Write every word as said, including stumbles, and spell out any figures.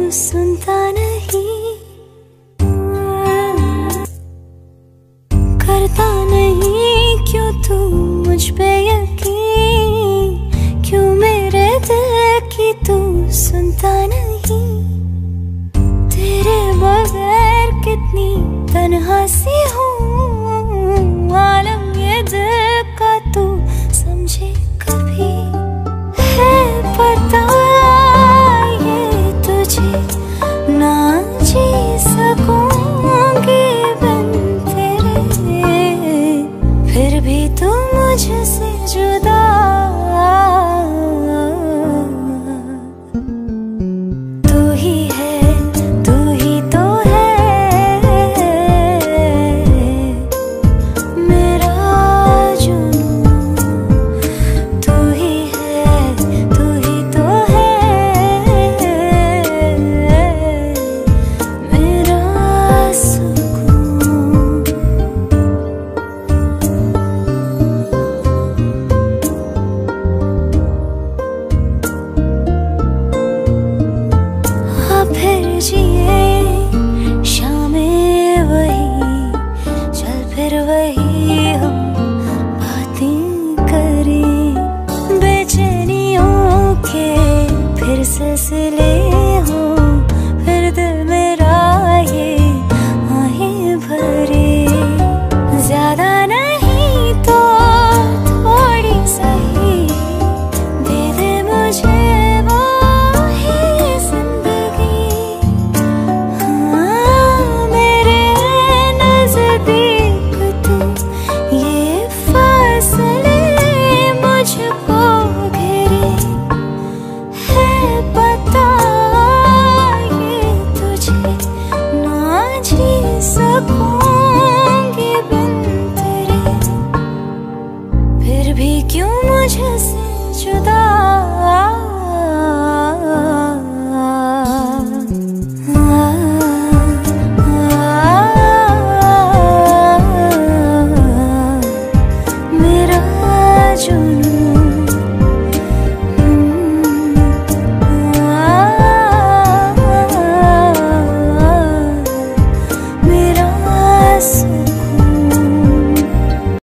सुनता नहीं, करता नहीं क्यों तू मुझ पे यकीन, क्यों मेरे दिल की तू सुनता नहीं। तेरे बगैर कितनी तन्हा सी हूँ, आलम ये दिल का तू समझे कभी। है पता ये तुझे ना जी सकूंगी बिन तेरे, फिर भी तू मुझसे जुदा। तू ही है, तू ही तो है मेरा जुनून। तू ही है, तू ही तो है मेरा सुकून। हाँ फिर जिए शामें वही, चल फिर वही हम बातें करें। बेचैनियों के फिर सिलसिले हो, फिर दिल मेरा ये आहें भरे। ज्यादा नहीं तो थोड़ी सही दे दे मुझे वो ही जिंदगी। हाँ मेरे नजदीक तू, ये फासले मुझको घेरे। है पता ये तुझे ना जी सकूंगी बिन तेरे, फिर भी क्यों मुझसे जुदा। मेरा जुनून।